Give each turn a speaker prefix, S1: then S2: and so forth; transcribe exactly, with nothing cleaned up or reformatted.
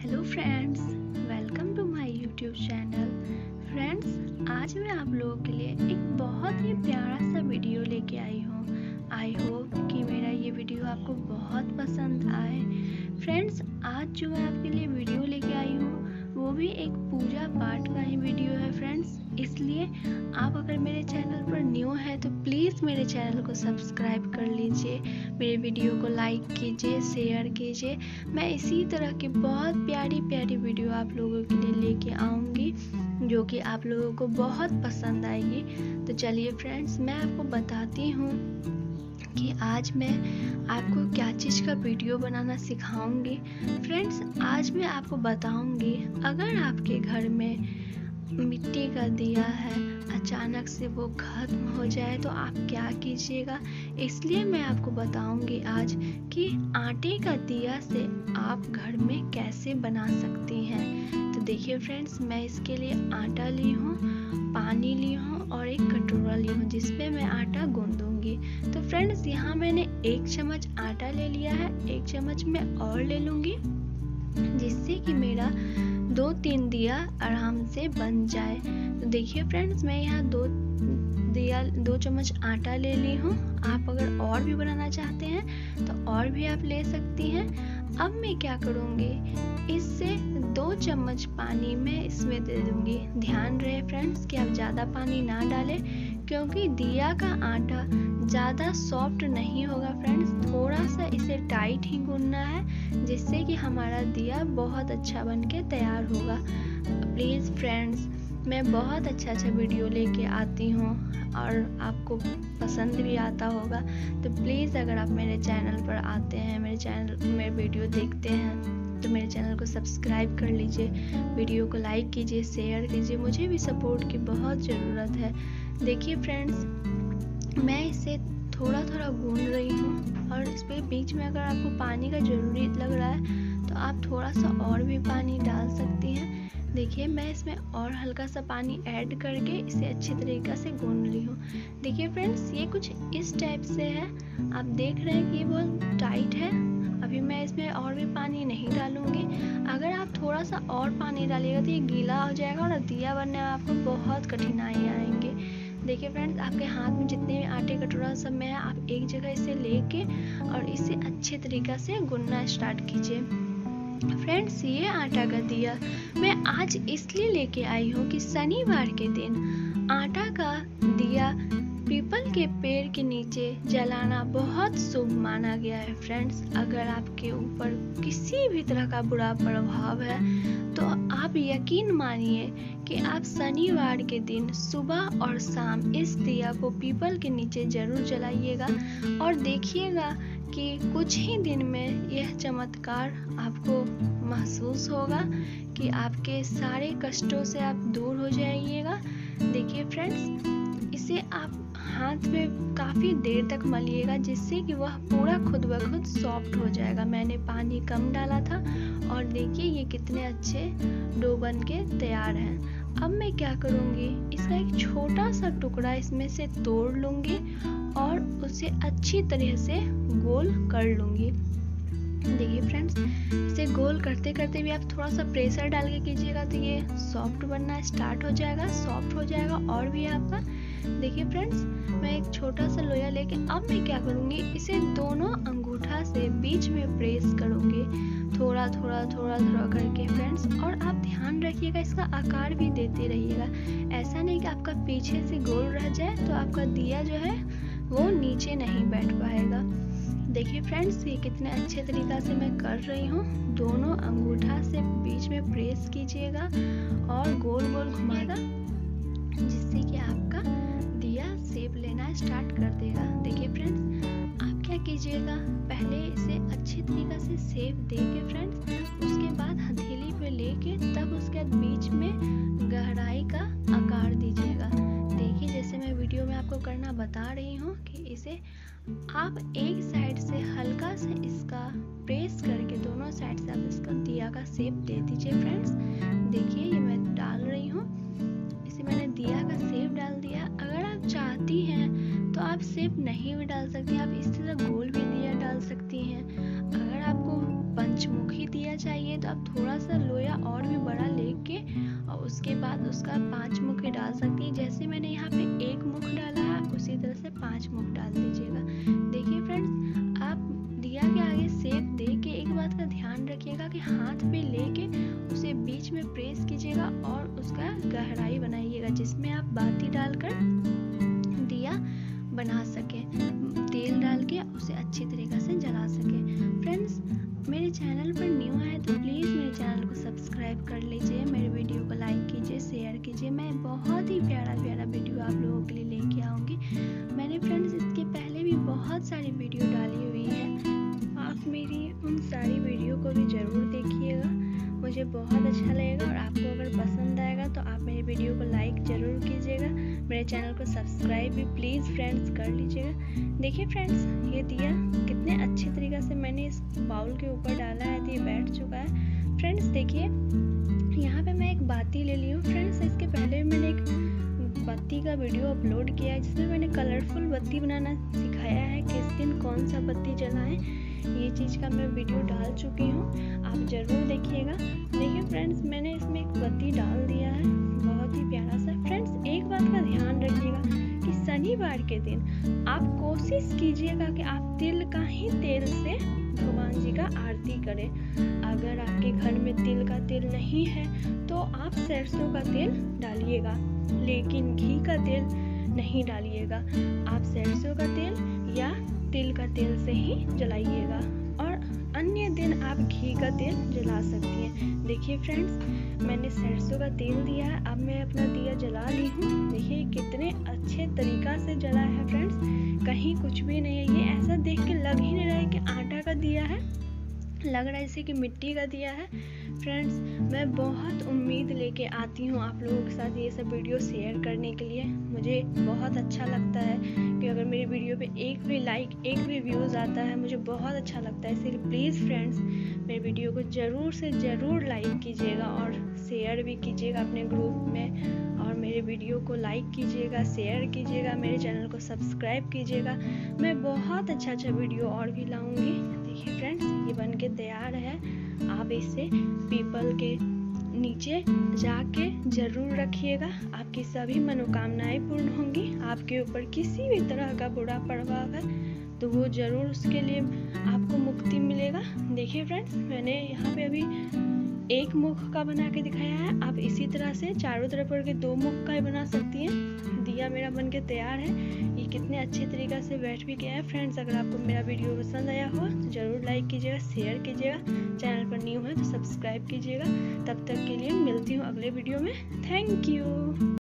S1: Hello friends, welcome to my YouTube channel. Friends, आज मैं आप लोगों के लिए एक बहुत ही प्यारा सा वीडियो लेके आई हूँ। आई होप कि मेरा ये वीडियो आपको बहुत पसंद आए। फ्रेंड्स, आज जो मैं आपके लिए वीडियो लेके आई हूँ वो भी एक पूजा पाठ का ही वीडियो है फ्रेंड्स। इसलिए आप अगर मेरे चैनल पर न्यू है तो प्लीज़ मेरे चैनल को सब्सक्राइब कर लीजिए, मेरे वीडियो को लाइक कीजिए, शेयर कीजिए। मैं इसी तरह की बहुत प्यारी प्यारी वीडियो आप लोगों के लिए लेके आऊँगी जो कि आप लोगों को बहुत पसंद आएगी। तो चलिए फ्रेंड्स, मैं आपको बताती हूँ कि आज मैं आपको क्या चीज़ का वीडियो बनाना सिखाऊंगी। फ्रेंड्स, आज मैं आपको बताऊंगी अगर आपके घर में मिट्टी का दिया है, अचानक से वो खत्म हो जाए तो आप क्या कीजिएगा। इसलिए मैं आपको बताऊंगी आज कि आटे का दिया से आप घर में कैसे बना सकती हैं। तो देखिए फ्रेंड्स, मैं इसके लिए आटा ली हूँ, पानी ली हूँ और एक कटोरा ली हूँ जिसपे मैं आटा गूंदूंगी। तो फ्रेंड्स, यहाँ मैंने एक चम्मच आटा ले लिया है, एक चम्मच मैं और ले लूँगी जिससे कि मेरा दो तीन दिया आराम से बन जाए। तो देखिए फ्रेंड्स, मैं यहाँ दो दिया दो चम्मच आटा ले ली हूँ। आप अगर और भी बनाना चाहते हैं तो और भी आप ले सकती हैं। अब मैं क्या करूँगी, इससे दो चम्मच पानी मैं इसमें दे दूँगी। ध्यान रहे फ्रेंड्स कि आप ज़्यादा पानी ना डालें क्योंकि दिया का आटा ज़्यादा सॉफ्ट नहीं होगा फ्रेंड्स। थोड़ा सा इसे टाइट ही गूंदना है जिससे कि हमारा दिया बहुत अच्छा बन के तैयार होगा। प्लीज़ फ्रेंड्स, मैं बहुत अच्छा अच्छा वीडियो लेके आती हूँ और आपको पसंद भी आता होगा। तो प्लीज़ अगर आप मेरे चैनल पर आते हैं, मेरे चैनल मेरे वीडियो देखते हैं तो मेरे चैनल को सब्सक्राइब कर लीजिए, वीडियो को लाइक कीजिए, शेयर कीजिए। मुझे भी सपोर्ट की बहुत ज़रूरत है। देखिए फ्रेंड्स, मैं इसे थोड़ा थोड़ा गूंद रही हूँ और इस पे बीच में अगर आपको पानी का ज़रूरी लग रहा है तो आप थोड़ा सा और भी पानी डाल सकती हैं। देखिए, मैं इसमें और हल्का सा पानी ऐड करके इसे अच्छी तरीक़े से गूंद ली हूँ। देखिए फ्रेंड्स, ये कुछ इस टाइप से है। आप देख रहे हैं कि ये बहुत टाइट है। अभी मैं इसमें और भी पानी नहीं डालूँगी। अगर आप थोड़ा सा और पानी डालिएगा तो ये गीला हो जाएगा और दिया बनने में आपको बहुत कठिनाई आएंगे। देखिए फ्रेंड्स, आपके हाथ में जितने भी आटे कटोरा सब में है, आप एक जगह इसे लेके और इसे अच्छे तरीक़े से गूंदना स्टार्ट कीजिए। फ्रेंड्स, ये आटा का दिया मैं आज इसलिए लेके आई हूँ कि शनिवार के दिन आटा का दिया पीपल के पेड़ के नीचे जलाना बहुत शुभ माना गया है। फ्रेंड्स, अगर आपके ऊपर किसी भी तरह का बुरा प्रभाव है तो आप यकीन मानिए कि आप शनिवार के दिन सुबह और शाम इस दिया को पीपल के नीचे जरूर जलाइएगा और देखिएगा कि कुछ ही दिन में यह चमत्कार आपको महसूस होगा कि आपके सारे कष्टों से आप दूर हो जाइएगा। देखिए फ्रेंड्स, इसे आप हाथ में काफ़ी देर तक मलिएगा जिससे कि वह पूरा खुद ब खुद सॉफ्ट हो जाएगा। मैंने पानी कम डाला था और देखिए ये कितने अच्छे डो बन के तैयार हैं। अब मैं क्या करूँगी, इसका एक छोटा सा टुकड़ा इसमें से तोड़ लूँगी और उसे अच्छी तरह से गोल कर लूँगी। देखिए फ्रेंड्स, इसे गोल करते करते भी आप थोड़ा सा प्रेशर डाल के कीजिएगा तो ये सॉफ्ट बनना स्टार्ट हो जाएगा, सॉफ्ट हो जाएगा और भी आपका। देखिए फ्रेंड्स, मैं एक छोटा सा लोया लेके अब मैं क्या करूँगी, इसे दोनों अंगूठा से बीच में प्रेस करूँगी, थोड़ा थोड़ा थोड़ा थोड़ा करके फ्रेंड्स। और आप ध्यान रखिएगा, इसका आकार भी देते रहिएगा। ऐसा नहीं कि आपका पीछे से गोल रह जाए तो आपका दिया जो है वो नीचे नहीं बैठ पाएगा। देखिए फ्रेंड्स, ये कितने अच्छे तरीक़ा से मैं कर रही हूँ। दोनों अंगूठा से बीच में प्रेस कीजिएगा और गोल गोल घुमाएगा जिससे कि आपका दिया शेप लेना स्टार्ट कर देगा। देखिए फ्रेंड्स, आप क्या कीजिएगा, पहले इसे अच्छे तरीक़े से शेप देके फ्रेंड्स, उसके बाद हथेली पे लेके तब उसके बाद बीच में गहराई का आकार दीजिएगा। देखिए, जैसे मैं वीडियो में आपको करना बता रही हूँ कि इसे आप एक साइड से हल्का से इसका प्रेस करके दोनों साइड से आप इसका दिया का शेप दे दीजिए फ्रेंड्स। देखिए, ये मैं डाल रही हूँ, इसे मैंने दिया का शेप डाल दिया। अगर आप चाहती हैं तो आप शेप नहीं भी डाल सकती हैं, आप इस तरह गोल भी दिया डाल सकती हैं। अगर आपको पंचमुखी दिया चाहिए तो आप थोड़ा सा लोया और भी बड़ा लेके और उसके बाद उसका पांच मुख डाल सकती हैं। जैसे मैंने यहाँ पे एक मुख डाला है उसी तरह से पांच मुख डाल दीजिएगा। देखिए फ्रेंड्स, आप दिया के आगे शेप दे के एक बात का ध्यान रखिएगा कि हाथ पे लेके उसे बीच में प्रेस कीजिएगा और उसका गहराई बनाइएगा जिसमें आप बाती डालकर दिया बना सके, तेल डाल के उसे अच्छी तरीके से जला सके। फ्रेंड्स, मेरे चैनल पर न्यू है तो प्लीज़ मेरे चैनल को सब्सक्राइब कर लीजिए, मेरे वीडियो को लाइक कीजिए, शेयर कीजिए। मैं बहुत ही प्यारा प्यारा वीडियो आप लोगों के लिए लेके आऊँगी। मैंने फ्रेंड्स इसके पहले भी बहुत सारी वीडियो डाली हुई है, आप मेरी उन सारी वीडियो को भी ज़रूर देखिएगा, मुझे बहुत अच्छा लगेगा। और आपको अगर पसंद आएगा तो आप मेरे वीडियो को लाइक ज़रूर कीजिएगा, मेरे चैनल को सब्सक्राइब भी प्लीज़ फ्रेंड्स कर लीजिएगा। देखिए फ्रेंड्स, ये दिया कितने अच्छे तरीके से मैंने इस बाउल के ऊपर डाला है तो ये बैठ चुका है। फ्रेंड्स देखिए, यहाँ पे मैं एक बाती ले ली हूँ। फ्रेंड्स, इसके पहले मैंने एक बत्ती का वीडियो अपलोड किया है जिसमें मैंने कलरफुल बत्ती बनाना सिखाया है, किस दिन कौन सा बत्ती जलाएं, ये चीज़ का मैं वीडियो डाल चुकी हूँ, आप ज़रूर देखिएगा। देखिए फ्रेंड्स, मैंने इसमें एक बत्ती डाल दिया है, बहुत ही प्यारा सा। फ्रेंड्स, एक बात का ध्यान रखिएगा कि शनिवार के दिन आप कोशिश कीजिएगा कि आप तिल का ही तेल से भगवान जी का आरती करें। अगर आपके घर में तिल का तेल नहीं है तो आप सरसों का तेल डालिएगा, लेकिन घी का तेल नहीं डालिएगा। आप सरसों का तेल या तिल का तेल से ही जलाइएगा और अन्य दिन आप घी का तेल जला सकती हैं। देखिए फ्रेंड्स, मैंने सरसों का तेल दिया है, अब मैं अपना दिया जला ली हूँ। देखिए कितने अच्छे तरीका से जला है फ्रेंड्स, कहीं कुछ भी नहीं है। ये ऐसा देख के लग ही नहीं रहा है कि आटा का दिया है, लग रहा है जैसे कि मिट्टी का दिया है। फ्रेंड्स, मैं बहुत उम्मीद लेके आती हूँ आप लोगों के साथ ये सब वीडियो शेयर करने के लिए। मुझे बहुत अच्छा लगता है कि अगर मेरी वीडियो पे एक भी लाइक, एक भी व्यूज़ आता है, मुझे बहुत अच्छा लगता है। इसलिए प्लीज़ फ्रेंड्स, मेरे वीडियो को ज़रूर से ज़रूर लाइक कीजिएगा और शेयर भी कीजिएगा अपने ग्रुप में, और मेरे वीडियो को लाइक कीजिएगा, शेयर कीजिएगा, मेरे चैनल को सब्सक्राइब कीजिएगा। मैं बहुत अच्छा अच्छा वीडियो और भी लाऊंगी। देखिए फ्रेंड्स, ये बन के तैयार है। आप इसे पीपल के नीचे जाके ज़रूर रखिएगा, आपकी सभी मनोकामनाएं पूर्ण होंगी। आपके ऊपर किसी भी तरह का बुरा प्रभाव है तो वो ज़रूर उसके लिए आपको मुक्ति मिलेगा। देखिए फ्रेंड्स, मैंने यहाँ पे अभी एक मुख का बना के दिखाया है, आप इसी तरह से चारों तरफ करके दो मुख का ही बना सकती हैं। दिया मेरा बन के तैयार है, ये कितने अच्छे तरीके से बैठ भी गया है। फ्रेंड्स, अगर आपको मेरा वीडियो पसंद आया हो तो ज़रूर लाइक कीजिएगा, शेयर कीजिएगा, चैनल पर न्यू है तो सब्सक्राइब कीजिएगा। तब तक के लिए मिलती हूँ अगले वीडियो में। Thank you.